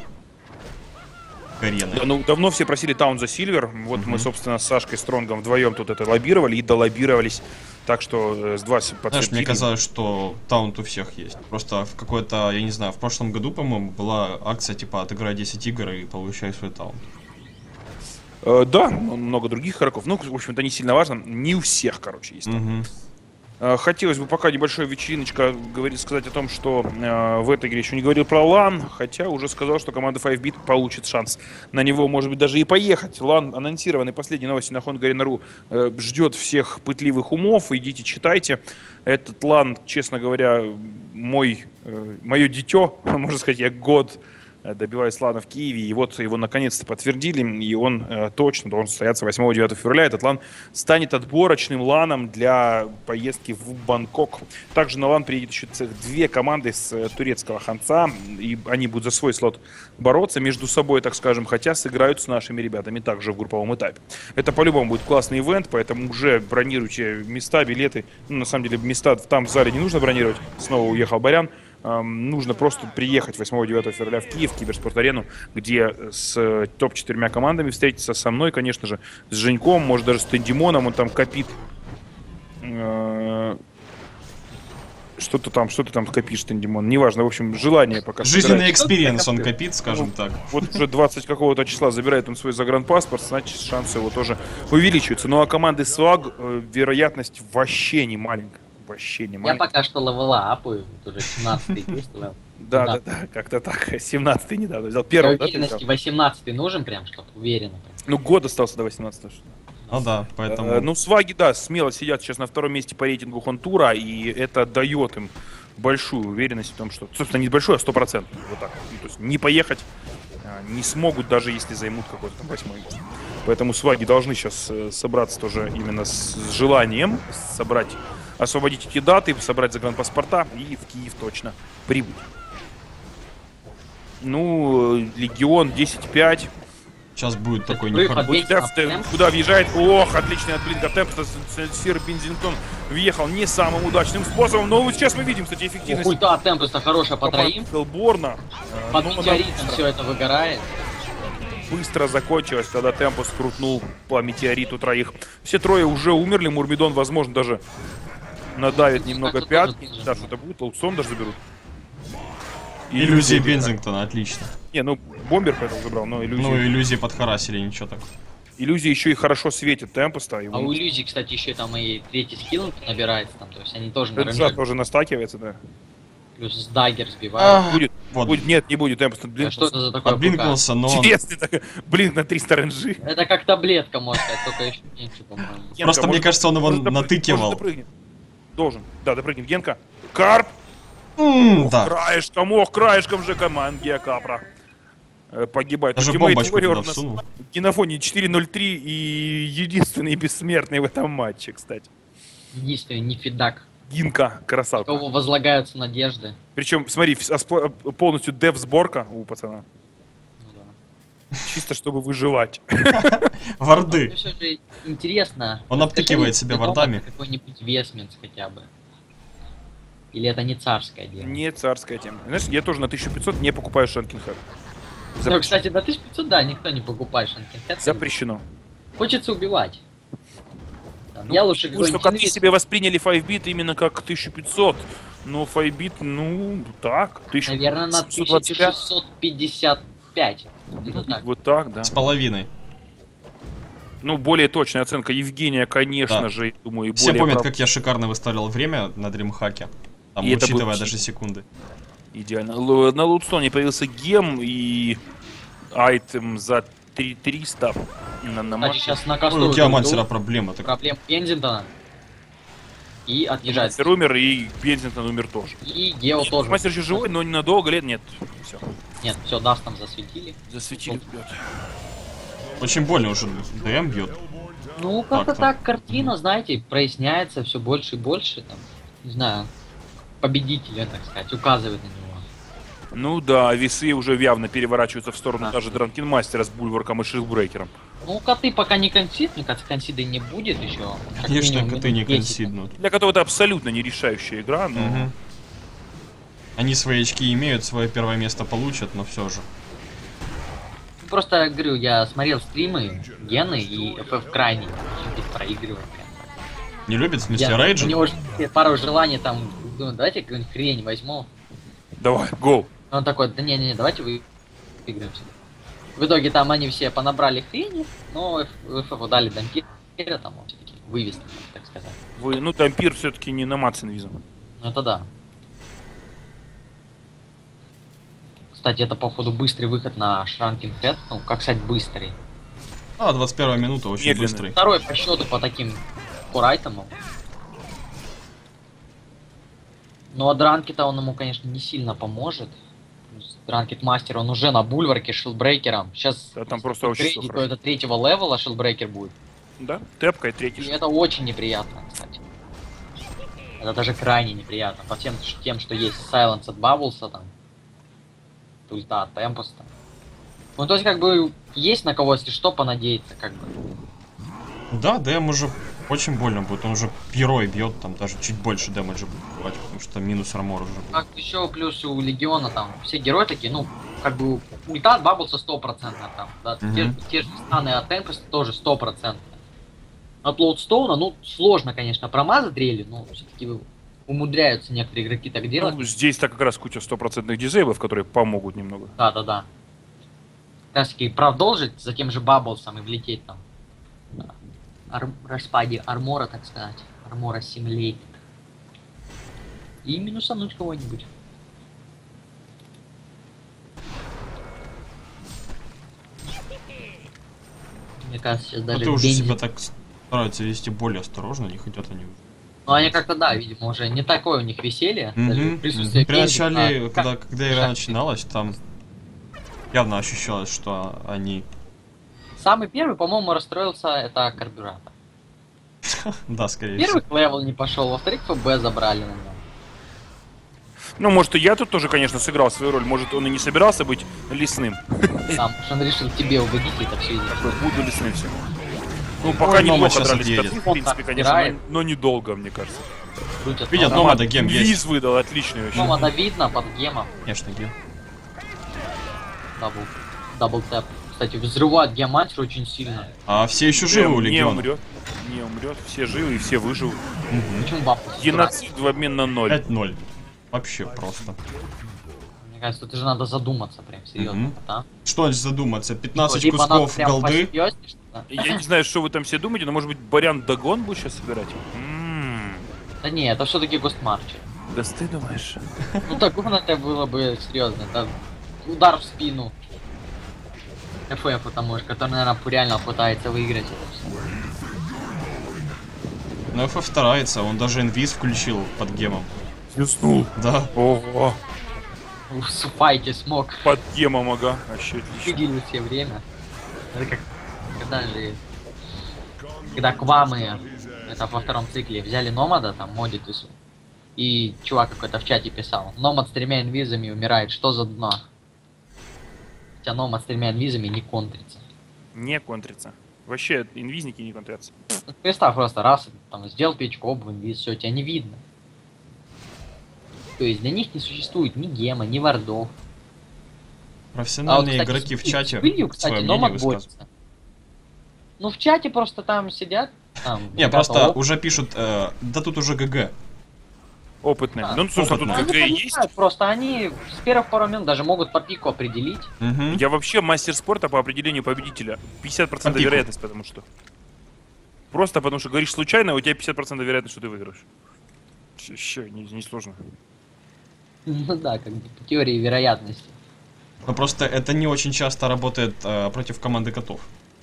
Карены. Да, ну, давно все просили Таун за Сильвер. Вот мы, собственно, с Сашкой Стронгом вдвоем тут это лоббировали и долоббировались. Так что с 20 Знаешь, мне казалось, что таунт у всех есть. Просто в какой-то, я не знаю, в прошлом году, по-моему, была акция типа отыграй 10 игр и получай свой таунт. Да, много других игроков. Ну, в общем-то, не сильно важно. Не у всех, короче, есть. Мгм. Хотелось бы пока небольшой вечериночка сказать о том, что в этой игре еще не говорил про лан, хотя уже сказал, что команда 5-bit получит шанс на него, может быть, даже и поехать. Лан анонсированный, последние новости на Hongarena.ru ждет всех пытливых умов, идите читайте. Этот лан, честно говоря, мое дитё, можно сказать, я год добиваюсь лана в Киеве, и вот его наконец-то подтвердили, и он точно должен состояться 8-9 февраля. Этот лан станет отборочным ланом для поездки в Бангкок. Также на лан приедет еще целых 2 команды с турецкого Ханца, и они будут за свой слот бороться между собой, так скажем, хотя сыграют с нашими ребятами также в групповом этапе. Это по-любому будет классный ивент, поэтому уже бронируйте места, билеты. Ну, на самом деле, места там в зале не нужно бронировать. Снова уехал Барян. Нужно просто приехать 8-9 февраля в Киев, в Киберспорт-арену, где с топ-4 командами встретиться со мной, конечно же, с Женьком, может даже с Тендимоном, он там копит. Что-то там копишь, Тендимон, неважно, в общем, желание пока. Жизненный экспириенс он копит, скажем так. Вот уже 20 какого-то числа забирает он свой загранпаспорт, значит, шансы его тоже увеличиваются. Ну а команды SWAG вероятность вообще не маленькая. Вообще не Я маленькая. пока что левела апаю, уже 17-й есть левел. Да, как-то так. 17-й недавно взял. Первый, да, ты взял? Уверенности 18-й нужен прям, чтобы уверенно. Ну, год остался до 18-го. Ну да, поэтому... Ну, сваги, да, смело сидят сейчас на втором месте по рейтингу Хонтура, и это дает им большую уверенность в том, что, собственно, не большую, а 100%. Вот так. Ну, то есть не поехать не смогут, даже если займут какое-то там 8-е место. Поэтому сваги должны сейчас собраться тоже именно с желанием освободить эти даты, собрать загранпаспорта и в Киев точно прибыть. Ну, Легион 10-5. Сейчас будет такой Выход нехороший. Куда въезжает? Ох, отличный от Блинка темп. Сир Бензингтон въехал не самым удачным способом. Но вот сейчас мы видим, кстати, эффективность. Ульта темпуса хорошая по троим. Хеллборна. Под метеоритом все это выгорает. Быстро закончилось, когда Темпус крутнул по метеориту троих. Все трое уже умерли. Мурмидон, возможно, даже надавит немного Кажется, пятки. тоже Да, что-то будет. Лаутсон даже заберут. Иллюзии Бензингтона, отлично. Не, ну бомбер поэтому забрал, но иллюзии. Ну, иллюзии подхарасили, ничего так. Иллюзии еще и хорошо светит Темпуста. А у иллюзий, кстати, еще там и третий скилл набирается там, то есть они тоже на Реджа тоже настакивается, да. Плюс даггер сбивает. Будет, Вот, будет, нет, не будет, темпост А блинк. что это за такое ПК? отблинкнулся, но он Интересный такой, блинк на 300 ренжи. Это как таблетка, можно сказать, только еще меньше, по-моему. Генка, просто, мне может, кажется, он его может, натыкивал. может, допрыгнет. Должен, да, допрыгнет. Генка. Карп! Да. Краешком же команде Капра. Погибает. Даже Ультимейт бомбочку Warrior туда у нас всунул. в генофоне 4-0-3 и единственный бессмертный в этом матче, кстати. Единственный нифидак. Гинка, красавка. Кого возлагаются надежды. Причем, смотри, полностью дев-сборка у пацана. Ну да. Чисто чтобы выживать. Варды. Мне все же интересно. Он обтыкивает себя дома вардами. Какой-нибудь Вестминс хотя бы. Или это не царское дело? Не царская тема. Знаешь, я тоже на 1500 не покупаю Шанкинхед. Ну, кстати, на 1500, да, никто не покупает Шанкинхед. Запрещено. Хочется убивать. Там, я лучше Потому что какой-нибудь коты себе восприняли 5-бит именно как 1500. Но 5-бит, ну, так. наверное, на 1625. 1655. Где-то так. Вот так, да. С половиной. Ну, более точная оценка Евгения, конечно Да. же, я думаю, и Все более помнят, прав- как я шикарно выставлял время на дримхаке. Там, И это было учитывая очень даже секунды. идеально. На Лудстоне появился гем и айтем за 3300 на Кстати, марке. сейчас на Ой, костру у Геомансера проблема. Так... проблем Кензингтона. И отъезжает. Мастер умер, и Бензинтон умер тоже. И Гео тоже. Мастер еще живой, но ненадолго, лет нет. Все, Нет, все, Дастом засветили. засветили вперед. Очень больно уже ДМ бьет. Ну, как-то Так-то. так картина, знаете, проясняется все больше и больше. Там, не знаю, победителя, так сказать, указывает на него. Ну да, весы уже явно переворачиваются в сторону Да. даже Дранкин Мастера с Бульварком и Шилбрейкером. Ну, коты пока не консид, мне кажется, консиды не будет еще. Как Конечно, минимум коты не минут 10. консиднут. Для которого это абсолютно не решающая игра, но... Мгм. Они свои очки имеют, свое первое место получат, но все же. Просто, говорю, я смотрел стримы Гены и FF крайне любит проигрывать. прям. Не любит, в смысле, У рейджи? него же пару желаний там, думаю, давайте какую-нибудь хрень возьму. Давай, гоу. И он такой, да не, давайте выиграемся. В итоге там они все понабрали хрени, но FF дали дампира, там он все-таки вывез, так сказать. Вы, ну, Тампир все-таки не на Матсенвизом. Ну это да. Кстати, это походу быстрый выход на Шранкин Head. Ну, как сказать, быстрый. А, 21 минута, очень Медленно. быстрый. Второй по счету по таким курайтамам. Ну а Дранкета он ему, конечно, не сильно поможет. Дранкет Мастер, он уже на бульварке Шилбрейкером. Сейчас, Да, там просто очень всё то хорошо. это третьего левела Шилбрейкер будет. Да, тэпка и И третий. это очень неприятно, кстати. Это даже крайне неприятно. По всем тем, что есть Silence от Бабблса, там, ульта от Темпоста. Ну, то есть, как бы, есть на кого, если что, понадеяться, как бы. Да, ДМ уже очень больно будет. Он уже герой бьет, там даже чуть больше дэмэджа будет бывать, потому что минус армор уже будет. Как еще плюс у Легиона там все герои такие, ну, как бы ульта от Бабблса 100% там, да, Мгм. те же станы от Темпеста тоже 100%. От Лоудстоуна, ну, сложно, конечно, промазать дрели, но все-таки умудряются некоторые игроки так делать. Ну, здесь-то как раз куча стопроцентных дизейблов, которые помогут немного. Да. Как раз таки продолжить за тем же Бабблсом и влететь там. Распаде армора, так сказать. Армора Simulated. И минусануть кого-нибудь. Мне кажется, сейчас Ну, даже ты уже бензин. себя так стараются вести более осторожно, не хотят они... Ну, они как-то, да, видимо, уже не такое у них веселье. Даже Мгм. присутствие При бензина, начале, как- когда игра шаг. начиналась, там явно ощущалось, что они... Самый первый, по-моему, расстроился, это карбюратор. Да, скорее всего. Первый левел не пошел, во-вторых, ФБ забрали на нем. Ну, может, и я тут тоже, конечно, сыграл свою роль. Может, он и не собирался быть лесным. Там, что он решил тебе угодить, и это все из-за Такой, буду лесным все. Ну, пока Ой, Нома неплохо щас дрались отъедет. коты, в принципе, конечно, Отбирает. но недолго, мне кажется. крутят. Видят, Но Номада гем есть. Виз выдал, отличный вообще. Номада видно под гемом. Конечно, ген. Дабл тэп. Кстати, взрывает геомантер очень сильно. А все еще живы у Не Легиона. умрет. Не умрет. Все живы и все выживут. Мгм. Почему бабку забирать? Геноцид в обмен на 0. 5-0. Вообще просто. Мне кажется, тут же надо задуматься прям серьезно. Мгм. Да? Что задуматься? 15 Либо надо кусков прям голды. посерьезнее, что-то. Я не знаю, что вы там все думаете, но может быть Барян Дагон будет сейчас собирать? Да не, это все-таки Гостмарчер. Да ты думаешь? Ну так это было бы серьезно. Да. Удар в спину. ФФ, потому что, который, наверное, реально пытается выиграть это все. Но FF старается, он даже инвиз включил под гемом. Юснул. Да. Ого. В файте смог. Под гемом, ага. Вообще отлично. Выделил все время. Это как когда же... Когда Квамы, это во втором цикле, взяли Номада, там, модитусу. И чувак какой-то в чате писал: Номад с 3 инвизами умирает, что за дно? Хотя Номад с 3 инвизами не контрится. Не контрится. Вообще, инвизники не контрятся. Ну, представь просто, раз, там, сделал печку об инвиз, все, тебя не видно. То есть для них не существует ни гема, ни вардов. Профессиональные кстати, игроки в чате Пылью, кстати, свое Номад мнение высказывают. борется. Ну, в чате просто там сидят. Там, Не, ребята, просто оп, уже пишут, да тут уже ГГ. Опытные. Да, Ну, слушай, тут опытные. они ГГ есть. понимают, просто они с первых пару минут даже могут по пику определить. Угу. Я вообще мастер спорта по определению победителя. 50% По пику. вероятность, потому что. Просто потому что говоришь случайно, у тебя 50% вероятность, что ты выиграешь. Еще не сложно. Ну да, как бы по теории вероятности. Но просто это не очень часто работает против команды котов.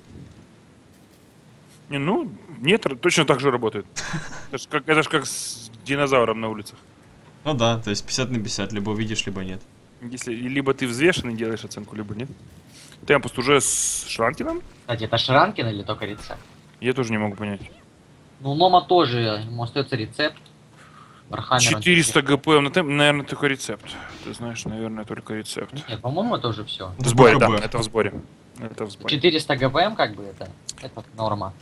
Не, ну, нет, точно так же работает. Это ж как с динозавром на улицах. Ну да, то есть 50 на 50, либо увидишь, либо нет. Если либо ты взвешенный делаешь оценку, либо нет. Темпус уже с Шранкином? Кстати, это Шранкин или только рецепт? Я тоже не могу понять. Ну, Нома тоже, ему остается рецепт. Вархаммер он 400 ГП, наверное, только рецепт. Ты знаешь, наверное, только рецепт. Нет, по-моему, это уже все. В сборе, да, БКБ. это в сборе. Это в сборе. 400 ГПМ, как бы, это норма.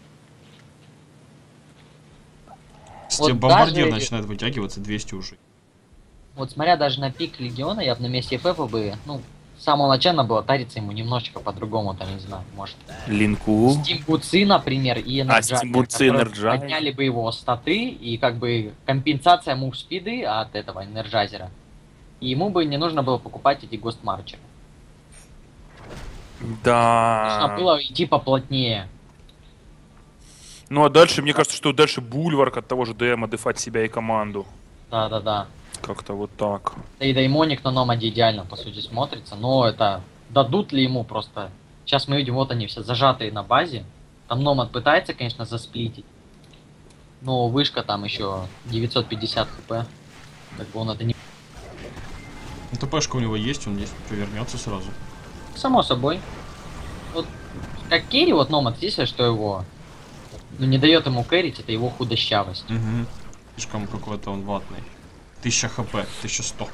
Кстати, Вот бомбардир даже- начинает вытягиваться 200 уже. Вот смотря даже на пик Легиона, я бы на месте ФФ бы, ну, с самого начала было тариться ему немножечко по-другому, там, не знаю, может. Линку. Стимбуцы, например, и Энерджайзер, Стимбуцы, которые Энерджайзер. подняли бы его статы, и как бы компенсация мув-спиды от этого Энерджайзера. И ему бы не нужно было покупать эти гостмарчеры. Нужно Да. было идти поплотнее. Ну а дальше, мне кажется, что дальше Бульварк от того же ДМа дефать себя и команду. Да-да-да. Как-то вот так. Да и Даймоник на Номаде идеально, по сути, смотрится, но это... Дадут ли ему просто... Сейчас мы видим, вот они все зажатые на базе. Там Номад пытается, конечно, засплитить. Но вышка там еще 950 хп. Как бы он это не... Ну, ТПшка у него есть, он здесь повернется сразу. Само собой. Вот как керри, вот Номад, здесь, что его... Ну, не дает ему кэрить, это его худощавость. Угу. Слишком какой-то он ватный. 1000 хп, 1100.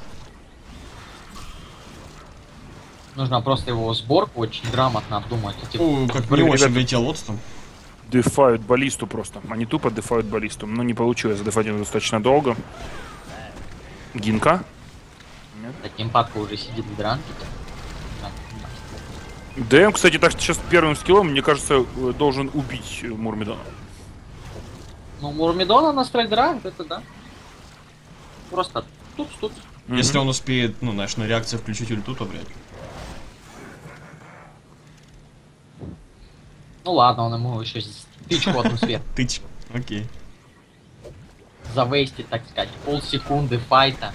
Нужно просто его сборку очень грамотно обдумать. Эти- О, как Блин, не очень ребята. летел отстом. Дефают баллисту просто. Они тупо дефают баллисту. Но не получилось задефать его достаточно долго. Гинка. Таким патка уже сидит в дранке. ДМ, кстати, так сейчас первым скиллом, мне кажется, должен убить Мурмидона. Ну, Мурмидона на страйк-дранк, это да. Просто тут. Если он успеет, ну, знаешь, на реакции включить ульту, то вряд ли. Ну ладно, он ему еще тычку одну сверху Тыч. Окей. завейстит, так сказать, полсекунды файта.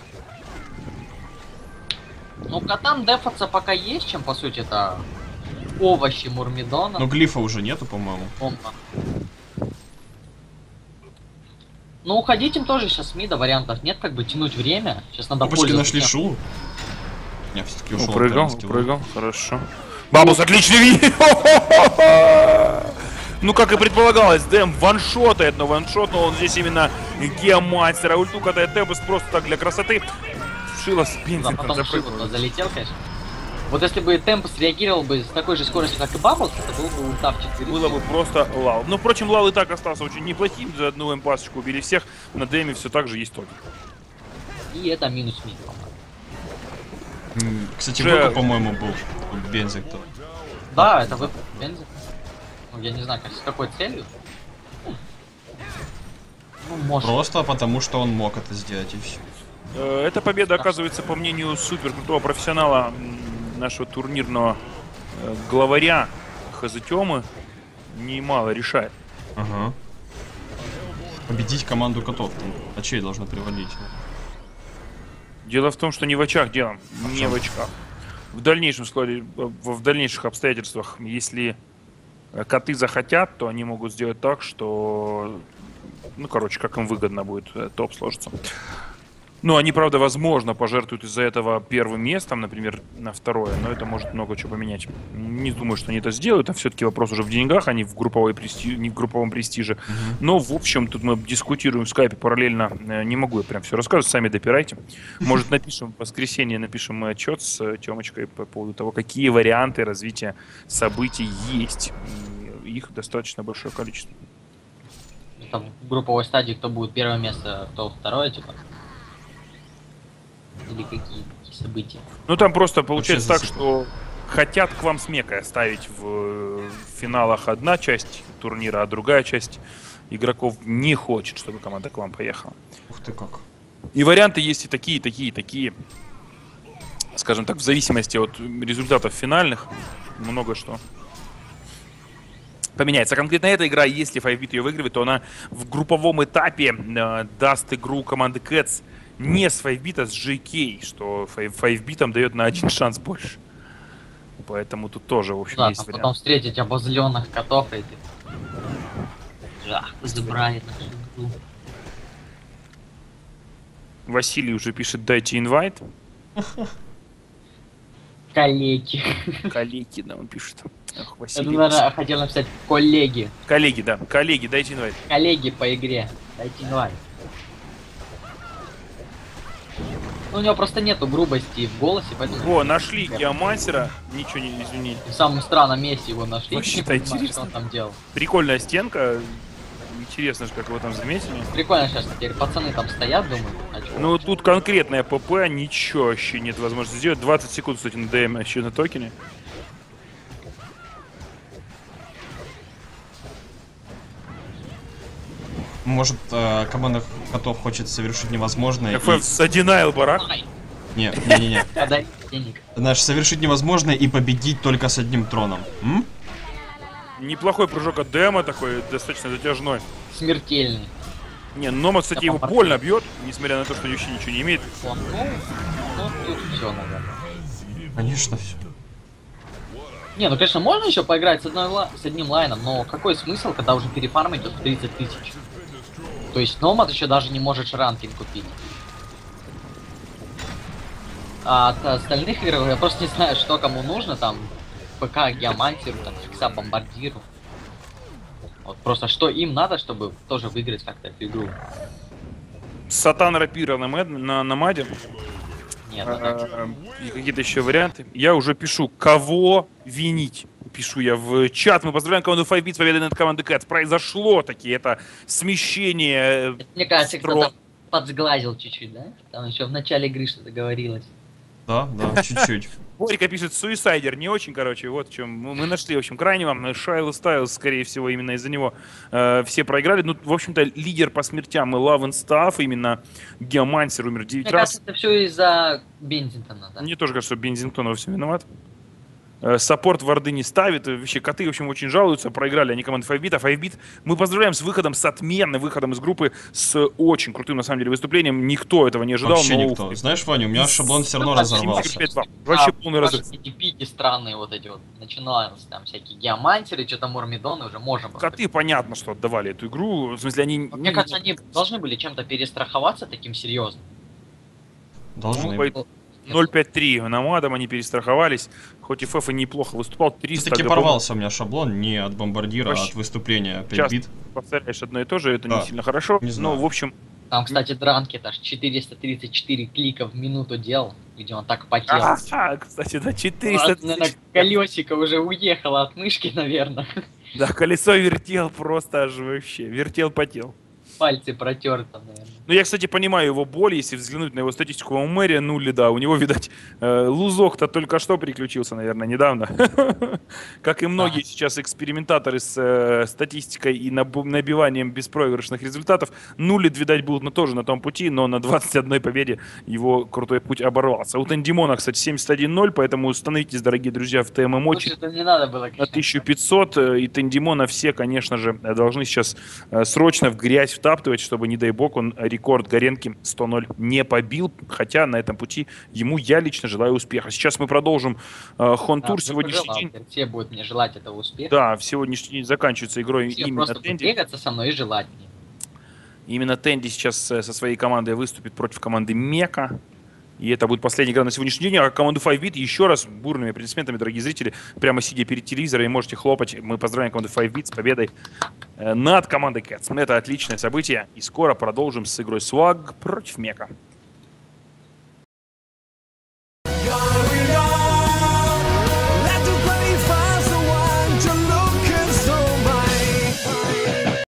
Ну, котам дефаться пока есть, чем, по сути, это овощи Мурмидона. Но глифа уже нету, по-моему. Бомба. Ну, уходить им тоже сейчас с мида вариантов нет, как бы тянуть время. Сейчас надо Опачки пользоваться нашли тем. Шулу. Не, все-таки ушел. Упрыгал, хорошо. Бабус, отличный вид! Ну, как и предполагалось, Дэм ваншотает, но ваншотнул он здесь именно геомастера. Ульту катает Темпус просто так для красоты. Шило с Да, бензином потом Шило запрыгнул. залетел, конечно. Вот если бы Темпус реагировал бы с такой же скоростью, как и Бабблс, это был бы ульта в 4. Было бы просто лал. Но, впрочем, лал и так остался очень неплохим. За одну эмпасочку убили всех. На Дэме все так же есть токи. И это минус мид, по-моему. Кстати, Уже- Вэпа, по-моему, был. Бензик-то. Да, это вы бензин. Ну, я не знаю, как, с какой целью. Ну, может. Просто потому, что он мог это сделать, и все. Эта победа, оказывается, по мнению супер крутого профессионала нашего турнирного главаря Хазатемы, немало решает. Ага. Победить команду котов. Там очей должно привалить. Дело в том, что не в очках дело, не в очках. В дальнейшем в дальнейших обстоятельствах, если коты захотят, то они могут сделать так, что, ну, короче, как им выгодно будет, топ сложится. Ну, они, правда, возможно, пожертвуют из-за этого первым местом, например, на второе, но это может много чего поменять. Не думаю, что они это сделают, а все-таки вопрос уже в деньгах, а не в не в групповом престиже. Но, в общем, тут мы дискутируем в скайпе параллельно. Не могу я прям все рассказывать, сами допирайте. Может, напишем в воскресенье, напишем мы отчет с Тёмочкой по поводу того, какие варианты развития событий есть. И их достаточно большое количество. Там в групповой стадии кто будет первое место, кто второе, типа. Или какие события? Ну, там просто получается так, засыпал. что хотят к вам с мекой оставить в финалах одна часть турнира, а другая часть игроков не хочет, чтобы команда к вам поехала. Ух ты как. И варианты есть и такие, такие, такие. Скажем так, в зависимости от результатов финальных, много что поменяется. Конкретно эта игра, если 5bit ее выигрывает, то она в групповом этапе даст игру команды Cats не с 5bit, а с JK, что 5bit дает на один шанс больше. Поэтому тут тоже, в общем, Да, есть там вариант. потом встретить обозленных котов и ты... Жах, забрали нашу игру. Василий уже пишет, дайте инвайт. Коллеги. Коллеги, да, он пишет. Ах, Я, Василий. наверное, хотел написать коллеги. Коллеги, да, коллеги, дайте инвайт. Коллеги по игре. Дайте инвайт. Ну, у него просто нету грубости в голосе, поэтому... О, нашли геомансера. Ничего не, извини. В самом странном месте его нашли. Вообще-то Не понимаю, интересно. что он там делал. Прикольная стенка. Интересно же, как его там заметили. Прикольно сейчас теперь пацаны там стоят, думаю. А чё? Ну, тут конкретная ПП, ничего вообще нет возможности сделать. 20 секунд, кстати, на ДМ еще на токене. Может, команда котов хочет совершить невозможное FF с Одинайл барак. Ай, Не. подай денег. Знаешь, совершить невозможное и победить только с одним троном. М? Неплохой прыжок от ДМа такой, достаточно затяжной. Смертельный. Не, Нома, кстати, его больно бьет, несмотря на то, что вообще ничего не имеет. Он, ну, тут все, наверное. Конечно, все. Не, ну конечно, можно еще поиграть с одним лайном, но какой смысл, когда уже перефарм идет в 30 тысяч? То есть Номад еще даже не может ранкинг купить. А от остальных игр я просто не знаю, что кому нужно, там, ПК Геомантеру, там, Фикса Бомбардиру. Вот просто что им надо, чтобы тоже выиграть как-то эту игру. Сатан Рапира на Намаде. Нет, И какие-то еще варианты. Я уже пишу, кого винить. Пишу я в чат. Мы поздравляем команду 5bit с победой над командой Cats. Произошло таки это смещение. мне кажется, строк. кто-то подсглазил чуть-чуть, да? Там еще в начале игры что-то говорилось. Да, чуть-чуть. Борька пишет, суисайдер, не очень, короче, вот в чем. Мы нашли, в общем, крайнего. Шайлу Стайлз, скорее всего, именно из-за него все проиграли. Ну, в общем-то, лидер по смертям и Love and Stuff, именно Геомансер умер 9 Мне раз. кажется, это все из-за Бензингтона, да? Мне тоже кажется, что Бензингтон во всем виноват. Саппорт варды не ставит. Вообще, коты, в общем, очень жалуются. Проиграли они команду 5bit. А 5bit мы поздравляем с выходом, с отменным выходом из группы, с очень крутым, на самом деле, выступлением. Никто этого не ожидал. Вообще но... никто. Знаешь, Ваня, у меня шаблон все равно Ну, разорвался. 5-2. Вообще полный Ваши разрыв. эти пики странные вот эти вот. Начинались там всякие геомантеры, что-то Мурмидоны уже можем. Коты, понятно, что отдавали эту игру. В смысле, они... Мне кажется, они должны были чем-то перестраховаться таким серьезным. Должны. Ну, 0.5-3 на Мадом они перестраховались. Хоть и Фэф и неплохо выступал. 300 Все-таки габов. порвался у меня шаблон не от бомбардира, а Вообще. от выступления Часто 5-бит. повторяешь одно и то же, это Да. не сильно хорошо. Не знаю. Но, в общем, Там, кстати, дранки аж 434 клика в минуту делал, где он так потел. кстати, да, Ну, 400 наверное, колесико уже уехало от мышки, наверное. Да, колесо вертел просто аж вообще. Вертел-потел. Пальцы протер там, наверное. Ну, я, кстати, понимаю его боль, если взглянуть на его статистику у Мэри, нули, да, у него, видать, лузок-то только что приключился, наверное, недавно. Как и многие сейчас экспериментаторы с статистикой и набиванием беспроигрышных результатов, нули, видать, будут тоже на том пути, но на 21 победе его крутой путь оборвался. У Тендимона, кстати, 71-0, поэтому становитесь, дорогие друзья, в ТММ-очи. Лучше-то не надо было На кричать. 1500, и Тендимона все, конечно же, должны сейчас срочно в грязь втаптывать, чтобы, не дай бог, он рекорд Горенки 100-0 не побил. Хотя на этом пути ему я лично желаю успеха. Сейчас мы продолжим Хонтур. Сегодняшний день... Все будут мне желать этого успеха. Да, в сегодняшний день заканчивается игрой Все именно просто Тенди. бегаться со мной и желать мне. Именно Тенди сейчас со своей командой выступит против команды Мека. И это будет последняя игра на сегодняшний день. А команду 5-Bit еще раз бурными аплодисментами, дорогие зрители. Прямо сидя перед телевизором, можете хлопать. Мы поздравляем команду 5-Bit с победой над командой Cats. Это отличное событие. И скоро продолжим с игрой Swag против Мека.